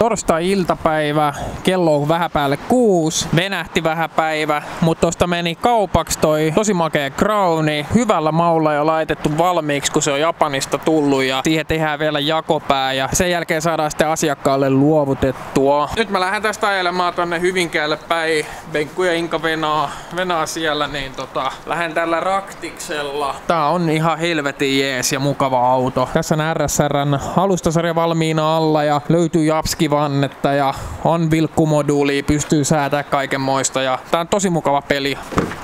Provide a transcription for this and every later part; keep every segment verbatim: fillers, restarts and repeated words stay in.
Torstai-iltapäivä, kello on vähän päälle kuusi, venähti vähän päivä, mutta tosta meni kaupaksi toi tosi makea crowni, hyvällä maulla jo laitettu valmiiksi, kun se on Japanista tullut ja siihen tehdään vielä jakopää ja sen jälkeen saadaan sitten asiakkaalle luovutettua. Nyt mä lähden tästä ajelemaan tonne Hyvinkäälle päin, Benkku ja Inka venaa, venaa siellä, niin tota, lähden tällä raktiksella. Tää on ihan helvetin jees ja mukava auto. Tässä on R S R:n alustasarja valmiina alla ja löytyy Japski-vannetta ja on vilkkumoduulia, pystyy säätämään kaikenmoista ja tää on tosi mukava peli.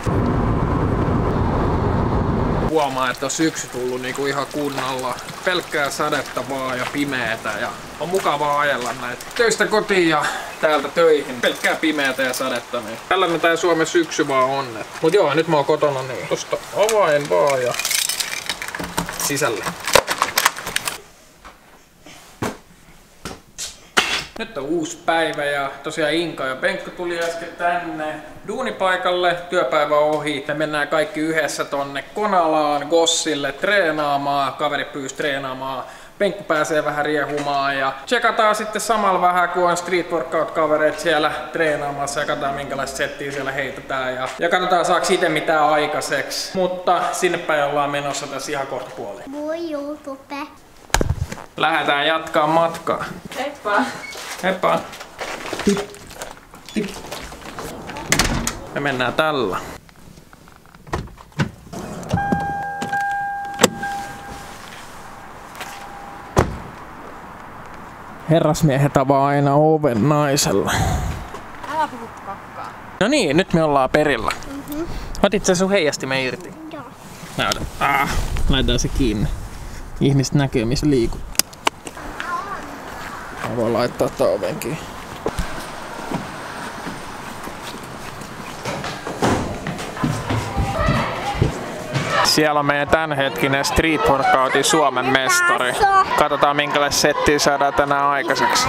Huomaa, että on syksy tullut niinku ihan kunnolla. Pelkkää sadetta vaan ja pimeetä ja on mukavaa ajella näitä töistä kotiin ja täältä töihin. Pelkkää pimeätä ja sadetta. Niin. Tällainen tää Suomen syksy vaan on. Mut joo, nyt mä oon kotona niin. Tosta avain vaan ja sisälle. Nyt on uusi päivä ja tosiaan Inka ja Benkku tuli äsken tänne duunipaikalle, työpäivä ohi. Me mennään kaikki yhdessä tonne Konalaan, Gossille treenaamaan, kaveri pyysi treenaamaan. Benkku pääsee vähän riehumaan ja tsekataan sitten samalla vähän, kun on street workout-kavereet siellä treenaamassa ja katsotaan minkälaista settiä siellä heitetään ja, ja katsotaan saako itse mitään aikaiseksi. Mutta sinne päin ollaan menossa tässä ihan kohta puoliin. Voi YouTube. Lähdetään jatkaa matkaa. Heippa! Heippa! Tip. Tip. Me mennään tällä. Herrasmiehet avaa aina oven naisella. Älä puhu kakkaa. No niin, nyt me ollaan perillä. Mm-hmm. Otit sä sun heijastimen irti? Joo. Näytä. Ah, laitetaan se kiinni. Ihmiset näkee missä liikut. Mä voin laittaa tää ovenkin. Siellä on meidän tämänhetkinen street workoutin Suomen mestari. Katsotaan minkälaista settiä saadaan tänään aikaiseksi.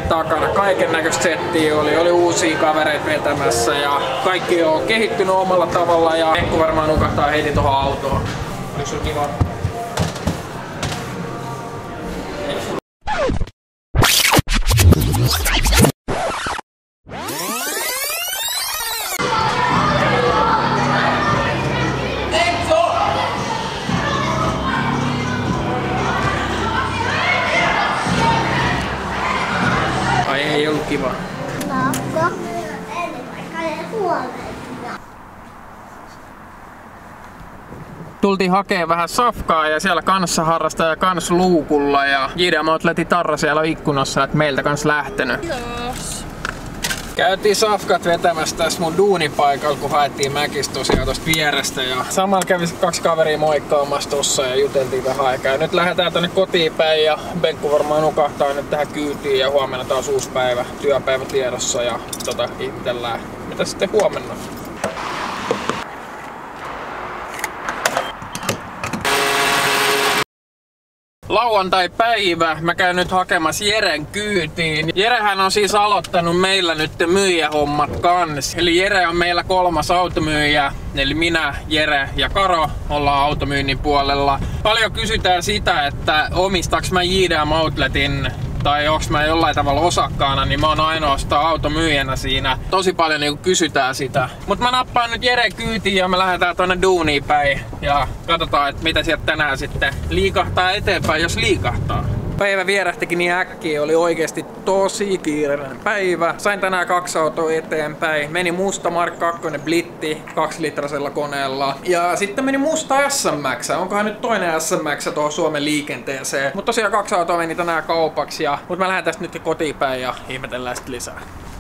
takana. Kaiken näköistä settiä oli. Oli uusia kavereita vetämässä ja kaikki on kehittynyt omalla tavalla ja Henkku varmaan nukahtaa heti tohon autoon. Oliko sulla kiva? Ai ei ollut kiva. Tultiin hakee vähän safkaa ja siellä kanssa harrastaja kans luukulla ja J D Outletin tarra siellä ikkunassa, että meiltä kans lähtenyt. Kiitos. Käytiin safkat vetämässä tässä mun duunipaikalla, kun haettiin Mäkistä tosiaan tosta vierestä ja samalla kävi kaksi kaveria moikkaamassa tossa ja juteltiin vähän aikaa. Ja nyt lähdetään tonne kotiin päin ja Benkku varmaan nukahtaa nyt tähän kyytiin ja huomenna taas uusi päivä, työpäivä tiedossa ja tota ihmetellään mitä sitten huomenna. Lauantai-päivä. Mä käyn nyt hakemassa Jeren kyytiin. Jerehän on siis aloittanut meillä nyt myyjähommat kans. Eli Jere on meillä kolmas automyyjä. Eli minä, Jere ja Karo ollaan automyynnin puolella. Paljon kysytään sitä, että omistaks mä J D Outletin tai onks mä jollain tavalla osakkaana, niin mä oon ainoastaan automyyjänä siinä. Tosi paljon niinku kysytään sitä. Mut mä nappaan nyt Jere kyytiin ja me lähdetään tonne duuniin päin. Ja katsotaan, että mitä sieltä tänään sitten liikahtaa eteenpäin, jos liikahtaa. Päivä vierähtikin niin äkkiä, oli oikeesti tosi kiireinen päivä. Sain tänään kaksi autoa eteenpäin. Meni musta Mark kaksi Blitti kaksilitrasella koneella. Ja sitten meni musta S M X. Onkohan nyt toinen S M X tuohon Suomen liikenteeseen. Mutta tosiaan kaksi autoa meni tänään kaupaksi. Ja... Mut mä lähden tästä nyt kotiin päin ja ihmetellään sit lisää.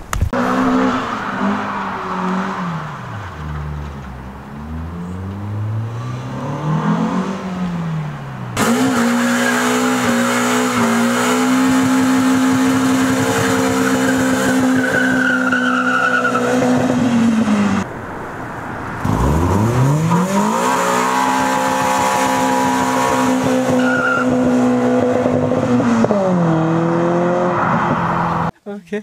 Okay.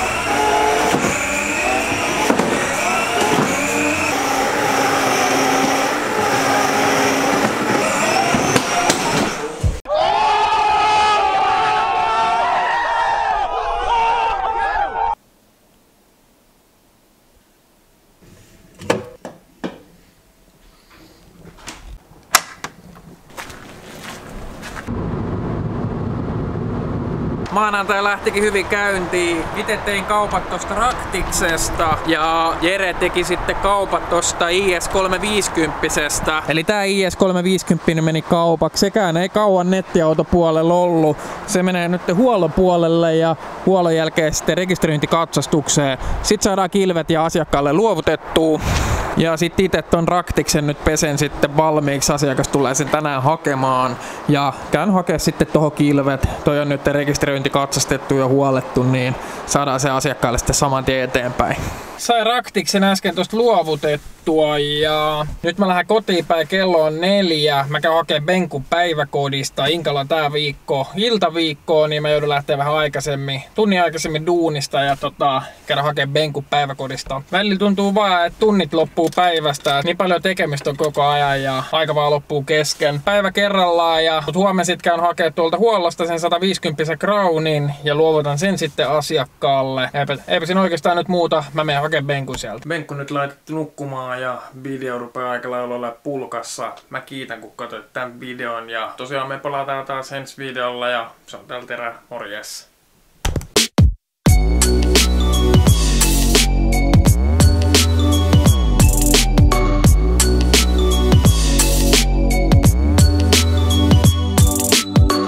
Maanantai lähtikin hyvin käyntiin. Itse tein kaupat tosta Raktiksesta ja Jere teki sitten kaupat tosta I S kolmeviisikymmentä. Eli tää I S kolmeviisikymmentä meni kaupaksi. Sekään ei kauan nettiautopuolella ollut. Se menee nyt huollon puolelle ja huollon jälkeen sitten rekisteröintikatsastukseen. Sitten saadaan kilvet ja asiakkaalle luovutettua. Ja sitten itse ton Raktiksen nyt pesen sitten valmiiksi. Asiakas tulee sen tänään hakemaan. Ja käyn hakea sitten tohon kilvet. Toi on nyt rekisteröinti katsastettu ja huolettu, niin saadaan se asiakkaalle sitten saman tien eteenpäin. Sain Raktiksen äsken tosta luovutettua ja nyt mä lähden kotiin päin, kello on neljä. Mä käyn hakemaan Benkun päiväkodista. Inkalla on tää viikko iltaviikkoa, niin mä joudun lähteä vähän aikaisemmin, tunnin aikaisemmin duunista ja tota, käydä hakemaan Benkun päiväkodista. Välillä tuntuu vaan, että tunnit loppuu päivästä. Niin paljon tekemistä on koko ajan ja aika vaan loppuu kesken. Päivä kerrallaan ja mut huomenna sit käyn hakemaan tuolta huollosta sen sata viisikymmentä Crownin ja luovutan sen sitten asiakkaalle. Eipä, eipä siinä oikeastaan nyt muuta. Mä menen hakemaan Benkun sieltä. Benkku nyt laitettu nukkumaan ja video rupeaa aika lailla olla pulkassa. Mä kiitän kun katsoit tämän videon ja tosiaan me palataan taas ensi videolla ja se on täällä terä, morjes!